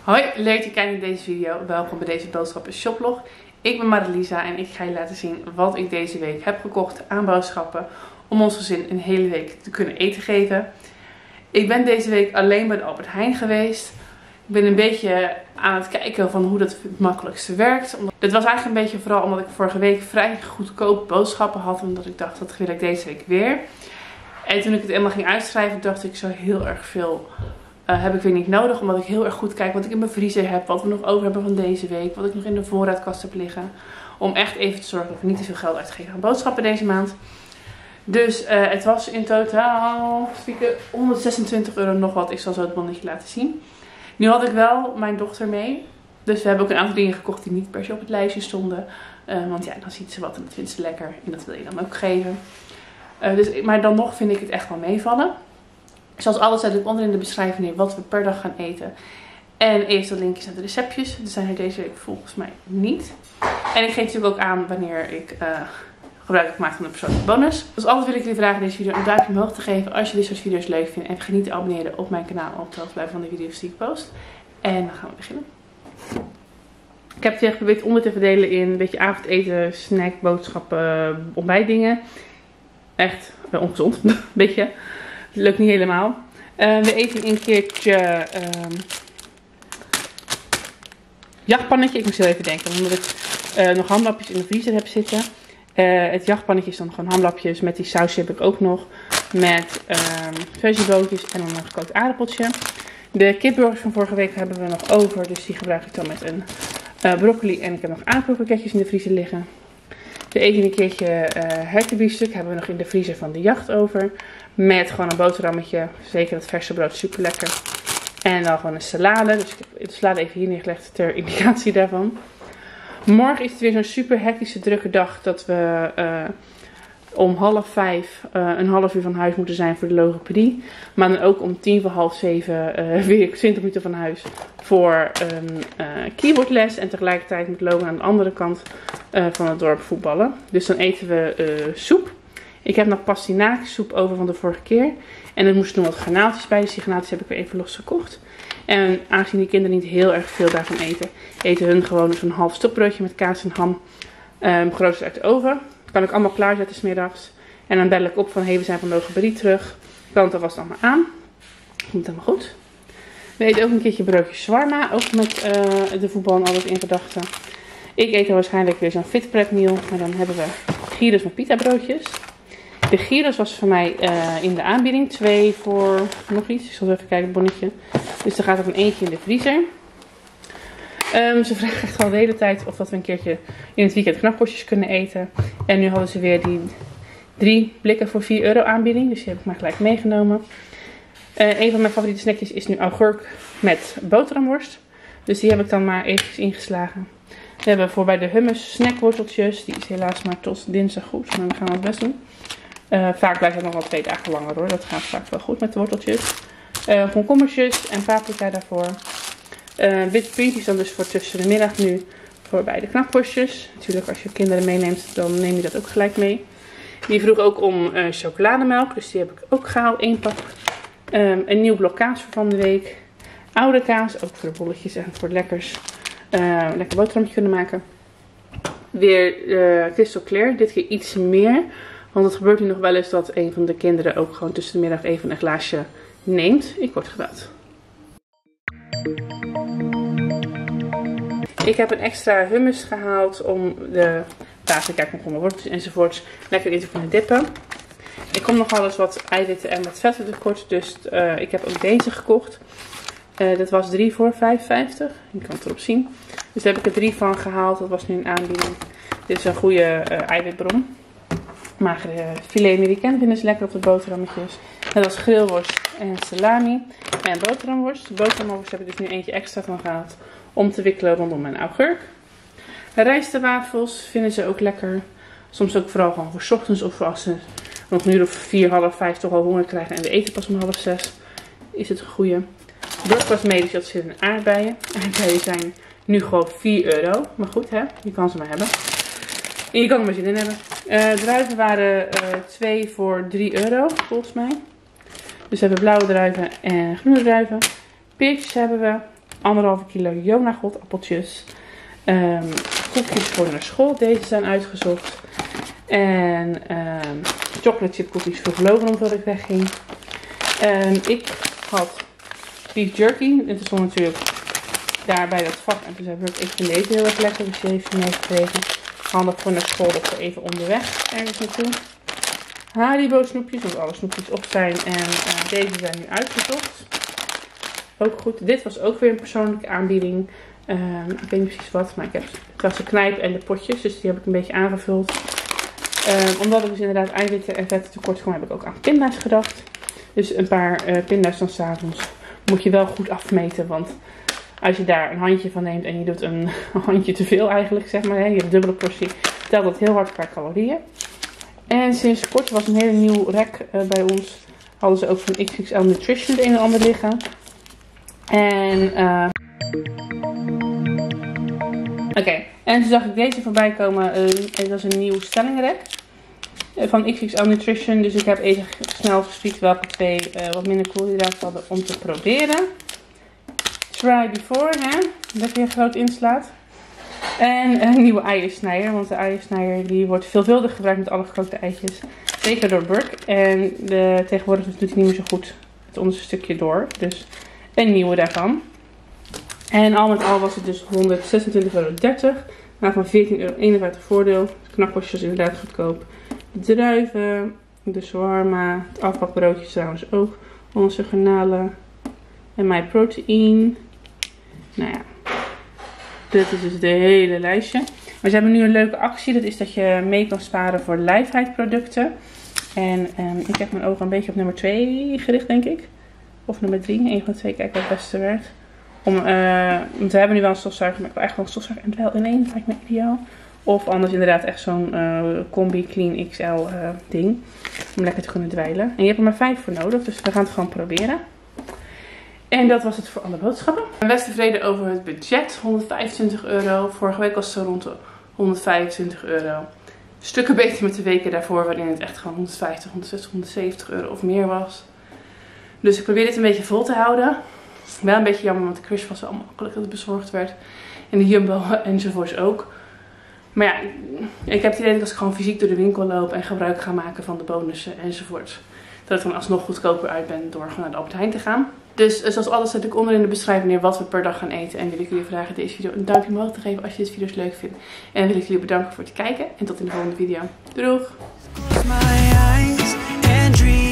Hoi, leuk dat je kijkt naar deze video. Welkom bij deze boodschappen shoplog. Ik ben Marilisa en ik ga je laten zien wat ik deze week heb gekocht aan boodschappen om ons gezin een hele week te kunnen eten geven. Ik ben deze week alleen bij de Albert Heijn geweest. Ik ben een beetje aan het kijken van hoe dat het makkelijkste werkt. Dit was eigenlijk een beetje vooral omdat ik vorige week vrij goedkoop boodschappen had. Omdat ik dacht, dat wil ik deze week weer. En toen ik het helemaal ging uitschrijven, dacht ik zo heel erg veel heb ik weer niet nodig. Omdat ik heel erg goed kijk wat ik in mijn vriezer heb. Wat we nog over hebben van deze week. Wat ik nog in de voorraadkast heb liggen. Om echt even te zorgen dat ik niet te veel geld uitgeef aan boodschappen deze maand. Dus het was in totaal 126 euro nog wat. Ik zal zo het bonnetje laten zien. Nu had ik wel mijn dochter mee. Dus we hebben ook een aantal dingen gekocht die niet per se op het lijstje stonden. Want ja, dan ziet ze wat en dat vindt ze lekker. En dat wil je dan ook geven. Maar dan nog vind ik het echt wel meevallen. Zoals alles zet ik onder in de beschrijving neer wat we per dag gaan eten. En eventueel linkjes naar de receptjes. Die zijn er deze week volgens mij niet. En ik geef natuurlijk ook aan wanneer ik gebruik heb gemaakt van de persoonlijke bonus. Dus altijd wil ik jullie vragen deze video een duimpje omhoog te geven als je dit soort video's leuk vindt. En vergeet niet te abonneren op mijn kanaal om op de hoogte te blijven van de video's die ik post. En dan gaan we beginnen. Ik heb het weer geprobeerd onder te verdelen in een beetje avondeten, snack, boodschappen, ontbijtdingen. Echt ongezond, een beetje. Het lukt niet helemaal. We eten een keertje jachtpannetje. Ik moest heel even denken, omdat ik nog hamlapjes in de vriezer heb zitten. Het jachtpannetje is dan gewoon hamlapjes. Met die saus heb ik ook nog. Met versiebootjes en dan een gekookt aardappeltje. De kipburgers van vorige week hebben we nog over. Dus die gebruik ik dan met een broccoli. En ik heb nog aardappelkroketjes in de vriezer liggen. We eten een keertje hertenbiefstuk. Hebben we nog in de vriezer van de jacht over. Met gewoon een boterhammetje. Zeker het verse brood, super lekker. En dan gewoon een salade. Dus ik heb de salade even hier neergelegd ter indicatie daarvan. Morgen is het weer zo'n super hectische drukke dag. Dat we om 4:30 een half uur van huis moeten zijn voor de logopedie. Maar dan ook om 6:45 weer 20 minuten van huis voor een keyboardles. En tegelijkertijd moet Logan aan de andere kant van het dorp voetballen. Dus dan eten we soep. Ik heb nog pastinaaksoep over van de vorige keer. En er moesten nog wat garnaaltjes bij. Dus die garnaaltjes heb ik weer even losgekocht. En aangezien die kinderen niet heel erg veel daarvan eten hun gewoon zo'n half stokbroodje met kaas en ham. Geroosterd uit de oven. Kan ik allemaal klaarzetten 's middags. En dan bel ik op van hey, we zijn van logopedie terug. Kant alvast allemaal aan. Komt helemaal goed. We eten ook een keertje broodje shawarma. Ook met de voetbal en alles in gedachten. Ik eet dan waarschijnlijk weer zo'n fit prep meal. Maar dan hebben we gyros met pita broodjes. De gyros was voor mij in de aanbieding. 2 voor nog iets. Ik zal even kijken, het bonnetje. Dus er gaat ook een eentje in de vriezer. Ze vragen echt al de hele tijd of dat we een keertje in het weekend knakworstjes kunnen eten. En nu hadden ze weer die 3 blikken voor 4 euro aanbieding. Dus die heb ik maar gelijk meegenomen. Een van mijn favoriete snackjes is nu augurk met boterhamworst. Dus die heb ik dan maar eventjes ingeslagen. We hebben voor bij de hummus snackworteltjes. Die is helaas maar tot dinsdag goed. Maar we gaan het best doen. Vaak blijft het nog wel 2 dagen langer hoor. Dat gaat vaak wel goed met de worteltjes. Komkommertjes en paprika daarvoor. Witte puntjes dan dus voor tussen de middag nu voor bij de knakworstjes. Natuurlijk als je kinderen meeneemt dan neem je dat ook gelijk mee. Die vroeg ook om chocolademelk. Dus die heb ik ook gehaald. 1 pak. Een nieuw blok kaas voor van de week. Oude kaas. Ook voor de bolletjes en voor lekkers. Lekker boterhammetje kunnen maken. Weer crystal clear. Dit keer iets meer. Want het gebeurt nu nog wel eens dat een van de kinderen ook gewoon tussen de middag even een glaasje neemt. Ik word gebeld. Ik heb een extra hummus gehaald om de paprika, komkommer, worteltjes enzovoorts lekker in te kunnen dippen. Ik kom nog wel eens wat eiwitten en wat vetten tekort, dus ik heb ook deze gekocht. Dat was 3 voor 5,50. Je kan het erop zien. Dus daar heb ik er 3 van gehaald. Dat was nu een aanbieding. Dit is een goede eiwitbron. Magere filet americain vinden ze lekker op de boterhammetjes. Net als grillworst en salami. En boterhamworst. De boterhamworst heb ik dus nu eentje extra van gehaald. Om te wikkelen rondom mijn augurk. Rijstwafels vinden ze ook lekker. Soms ook vooral gewoon voor 's ochtends. Of als ze nog een uur of 4, half 5 toch al honger krijgen. En we eten pas om 5:30. Is het een goede. Broodpas medisch, dat zit in aardbeien. Aardbeien zijn nu gewoon 4 euro. Maar goed hè, je kan ze maar hebben. En je kan er maar zin in hebben. Druiven waren 2 voor 3 euro volgens mij. Dus we hebben blauwe druiven en groene druiven. Peertjes hebben we. 1,5 kilo Jonagold appeltjes. Koekjes voor naar school. Deze zijn uitgezocht. En chocolate chip cookies voor verloven omdat ik wegging. Ik had beef jerky. Het stond natuurlijk daar bij dat vak. En toen zei ik vind deze heel erg lekker. Dus die heeft ze meegekregen. Handig voor naar school of voor even onderweg ergens naartoe. Haribo snoepjes, want alle snoepjes op zijn. En deze zijn nu uitgezocht. Ook goed. Dit was ook weer een persoonlijke aanbieding. Ik weet niet precies wat, maar het was de knijp en de potjes. Dus die heb ik een beetje aangevuld. Omdat ik dus inderdaad eiwitten en vetten tekort kwam, heb ik ook aan pinda's gedacht. Dus een paar pinda's dan 's avonds moet je wel goed afmeten. Want als je daar een handje van neemt en je doet een handje te veel eigenlijk, zeg maar. Hè, je hebt een dubbele portie, telt dat heel hard qua calorieën. En sinds kort was een hele nieuw rek bij ons. Hadden ze ook van XXL Nutrition het een en ander liggen. En en toen zag ik deze voorbij komen. En dat is een nieuw stellingrek van XXL Nutrition. Dus ik heb even snel gespiekt welke twee wat minder koolhydraten hadden om te proberen. Try before, hè? Dat je groot inslaat. En een nieuwe eiersnijer. Want de eiersnijer die wordt veelvuldig gebruikt met alle gekrookte eitjes. Zeker door Burke. En tegenwoordig doet hij niet meer zo goed het onderste stukje door. Dus een nieuwe daarvan. En al met al was het dus €126,30. Waarvan €14,51 voordeel. Het knakworstje was inderdaad goedkoop. De druiven, de shawarma, het afbakbroodje trouwens ook. Onze garnalen en mijn proteïne. Nou ja, dit is dus de hele lijstje. Maar ze hebben nu een leuke actie. Dat is dat je mee kan sparen voor lijfheidproducten. En ik heb mijn ogen een beetje op nummer 2 gericht, denk ik. Of nummer 3. Een van de twee, kijk wat het beste werd. Want we hebben nu wel een stofzuiger, maar ik wil echt wel een stofzuiger en wel in één. Dat lijkt me ideaal. Of anders inderdaad echt zo'n Combi Clean XL ding. Om lekker te kunnen dweilen. En je hebt er maar 5 voor nodig, dus we gaan het gewoon proberen. En dat was het voor alle boodschappen. Ik ben best tevreden over het budget. €125. Vorige week was het zo rond de €125. Stukken beter met de weken daarvoor, waarin het echt gewoon €150, €160, €170 of meer was. Dus ik probeer dit een beetje vol te houden. Wel een beetje jammer, want de crush was wel makkelijk dat het bezorgd werd. En de Jumbo enzovoorts ook. Maar ja, ik heb het idee dat als ik gewoon fysiek door de winkel loop en gebruik ga maken van de bonussen enzovoort, dat ik dan alsnog goedkoper uit ben door gewoon naar de Albert Heijn te gaan. Dus zoals alles zet ik onder in de beschrijving neer wat we per dag gaan eten. En wil ik jullie vragen deze video een duimpje omhoog te geven als je deze video's leuk vindt. En wil ik jullie bedanken voor het kijken. En tot in de volgende video. Doei doeg!